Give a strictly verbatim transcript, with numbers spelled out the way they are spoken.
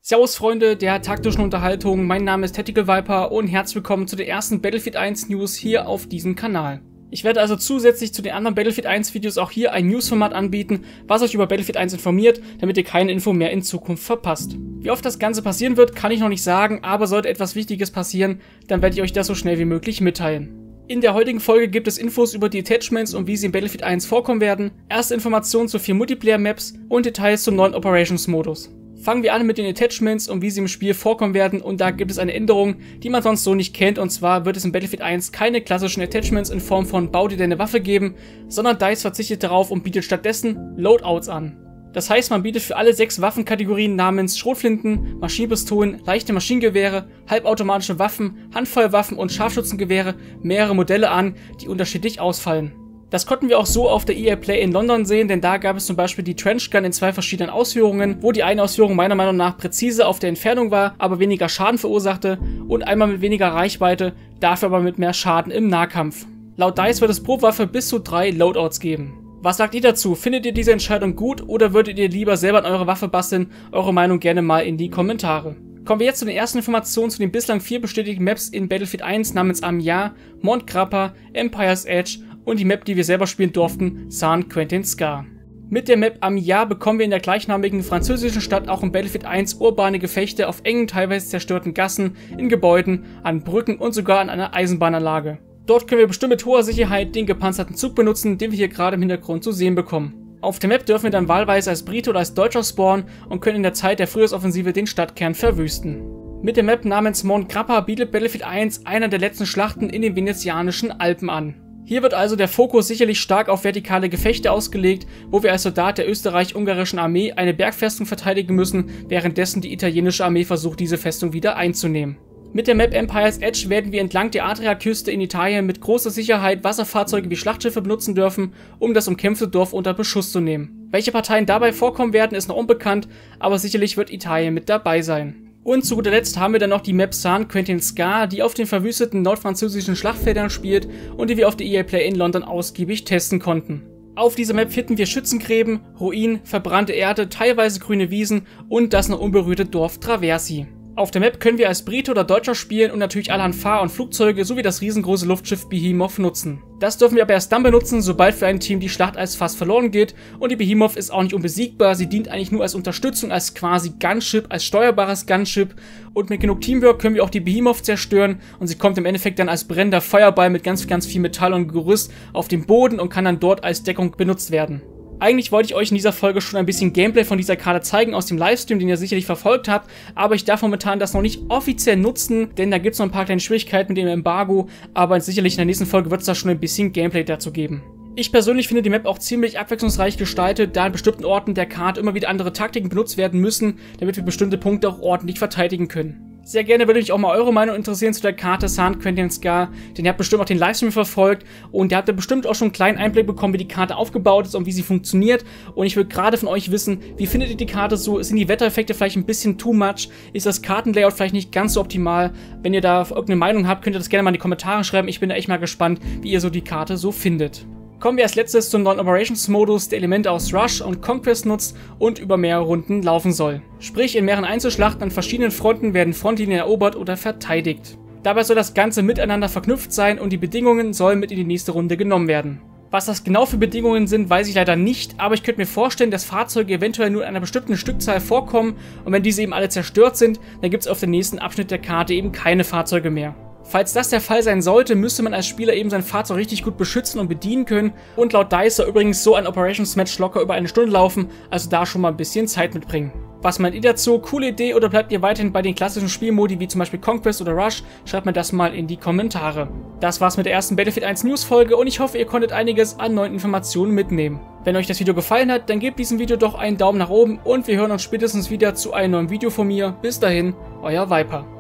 Servus Freunde der taktischen Unterhaltung, mein Name ist Tactical Viper und herzlich willkommen zu der ersten Battlefield eins News hier auf diesem Kanal. Ich werde also zusätzlich zu den anderen Battlefield eins Videos auch hier ein Newsformat anbieten, was euch über Battlefield eins informiert, damit ihr keine Info mehr in Zukunft verpasst. Wie oft das Ganze passieren wird, kann ich noch nicht sagen, aber sollte etwas Wichtiges passieren, dann werde ich euch das so schnell wie möglich mitteilen. In der heutigen Folge gibt es Infos über die Attachments und wie sie in Battlefield eins vorkommen werden, erste Informationen zu vier Multiplayer-Maps und Details zum neuen Operations-Modus. Fangen wir an mit den Attachments und wie sie im Spiel vorkommen werden, und da gibt es eine Änderung, die man sonst so nicht kennt, und zwar wird es in Battlefield eins keine klassischen Attachments in Form von Bau dir deine Waffe geben, sondern DICE verzichtet darauf und bietet stattdessen Loadouts an. Das heißt, man bietet für alle sechs Waffenkategorien namens Schrotflinten, Maschinenpistolen, leichte Maschinengewehre, halbautomatische Waffen, Handfeuerwaffen und Scharfschützengewehre mehrere Modelle an, die unterschiedlich ausfallen. Das konnten wir auch so auf der E A Play in London sehen, denn da gab es zum Beispiel die Trenchgun in zwei verschiedenen Ausführungen, wo die eine Ausführung meiner Meinung nach präzise auf der Entfernung war, aber weniger Schaden verursachte, und einmal mit weniger Reichweite, dafür aber mit mehr Schaden im Nahkampf. Laut DICE wird es pro Waffe bis zu drei Loadouts geben. Was sagt ihr dazu? Findet ihr diese Entscheidung gut oder würdet ihr lieber selber an eure Waffe basteln? Eure Meinung gerne mal in die Kommentare. Kommen wir jetzt zu den ersten Informationen zu den bislang vier bestätigten Maps in Battlefield eins namens Amiens, Mont Grappa, Empire's Edge und die Map, die wir selber spielen durften, Saint-Quentin-Scar. Mit der Map Amiens bekommen wir in der gleichnamigen französischen Stadt auch in Battlefield eins urbane Gefechte auf engen, teilweise zerstörten Gassen, in Gebäuden, an Brücken und sogar an einer Eisenbahnanlage. Dort können wir bestimmt mit hoher Sicherheit den gepanzerten Zug benutzen, den wir hier gerade im Hintergrund zu sehen bekommen. Auf der Map dürfen wir dann wahlweise als Brite oder als Deutscher spawnen und können in der Zeit der Frühjahrsoffensive den Stadtkern verwüsten. Mit der Map namens Mont Grappa bietet Battlefield eins einer der letzten Schlachten in den venezianischen Alpen an. Hier wird also der Fokus sicherlich stark auf vertikale Gefechte ausgelegt, wo wir als Soldat der österreich-ungarischen Armee eine Bergfestung verteidigen müssen, währenddessen die italienische Armee versucht, diese Festung wieder einzunehmen. Mit der Map Empire's Edge werden wir entlang der Adriaküste in Italien mit großer Sicherheit Wasserfahrzeuge wie Schlachtschiffe benutzen dürfen, um das umkämpfte Dorf unter Beschuss zu nehmen. Welche Parteien dabei vorkommen werden, ist noch unbekannt, aber sicherlich wird Italien mit dabei sein. Und zu guter Letzt haben wir dann noch die Map Saint-Quentin-Scar, die auf den verwüsteten nordfranzösischen Schlachtfeldern spielt und die wir auf der E A Play in London ausgiebig testen konnten. Auf dieser Map finden wir Schützengräben, Ruinen, verbrannte Erde, teilweise grüne Wiesen und das noch unberührte Dorf Traversi. Auf der Map können wir als Brite oder Deutscher spielen und natürlich allerhand Fahr- und Flugzeuge sowie das riesengroße Luftschiff Behemoth nutzen. Das dürfen wir aber erst dann benutzen, sobald für ein Team die Schlacht als fast verloren geht, und die Behemoth ist auch nicht unbesiegbar, sie dient eigentlich nur als Unterstützung, als quasi Gunship, als steuerbares Gunship, und mit genug Teamwork können wir auch die Behemoth zerstören und sie kommt im Endeffekt dann als brennender Feuerball mit ganz ganz viel Metall und Gerüst auf den Boden und kann dann dort als Deckung benutzt werden. Eigentlich wollte ich euch in dieser Folge schon ein bisschen Gameplay von dieser Karte zeigen aus dem Livestream, den ihr sicherlich verfolgt habt, aber ich darf momentan das noch nicht offiziell nutzen, denn da gibt es noch ein paar kleine Schwierigkeiten mit dem Embargo, aber sicherlich in der nächsten Folge wird es da schon ein bisschen Gameplay dazu geben. Ich persönlich finde die Map auch ziemlich abwechslungsreich gestaltet, da an bestimmten Orten der Karte immer wieder andere Taktiken benutzt werden müssen, damit wir bestimmte Punkte auch ordentlich verteidigen können. Sehr gerne würde mich auch mal eure Meinung interessieren zu der Karte Saint-Quentin-Scar, denn ihr habt bestimmt auch den Livestream verfolgt und ihr habt ja bestimmt auch schon einen kleinen Einblick bekommen, wie die Karte aufgebaut ist und wie sie funktioniert, und ich will gerade von euch wissen, wie findet ihr die Karte so? Sind die Wettereffekte vielleicht ein bisschen too much? Ist das Kartenlayout vielleicht nicht ganz so optimal? Wenn ihr da irgendeine Meinung habt, könnt ihr das gerne mal in die Kommentare schreiben, ich bin da echt mal gespannt, wie ihr so die Karte so findet. Kommen wir als letztes zum neuen Operations-Modus, der Elemente aus Rush und Conquest nutzt und über mehrere Runden laufen soll. Sprich, in mehreren Einzelschlachten an verschiedenen Fronten werden Frontlinien erobert oder verteidigt. Dabei soll das Ganze miteinander verknüpft sein und die Bedingungen sollen mit in die nächste Runde genommen werden. Was das genau für Bedingungen sind, weiß ich leider nicht, aber ich könnte mir vorstellen, dass Fahrzeuge eventuell nur in einer bestimmten Stückzahl vorkommen, und wenn diese eben alle zerstört sind, dann gibt es auf dem nächsten Abschnitt der Karte eben keine Fahrzeuge mehr. Falls das der Fall sein sollte, müsste man als Spieler eben sein Fahrzeug richtig gut beschützen und bedienen können, und laut DICE soll übrigens so ein Operations-Match locker über eine Stunde laufen, also da schon mal ein bisschen Zeit mitbringen. Was meint ihr dazu? Coole Idee, oder bleibt ihr weiterhin bei den klassischen Spielmodi wie zum Beispiel Conquest oder Rush? Schreibt mir das mal in die Kommentare. Das war's mit der ersten Battlefield eins News Folge und ich hoffe, ihr konntet einiges an neuen Informationen mitnehmen. Wenn euch das Video gefallen hat, dann gebt diesem Video doch einen Daumen nach oben und wir hören uns spätestens wieder zu einem neuen Video von mir. Bis dahin, euer Viper.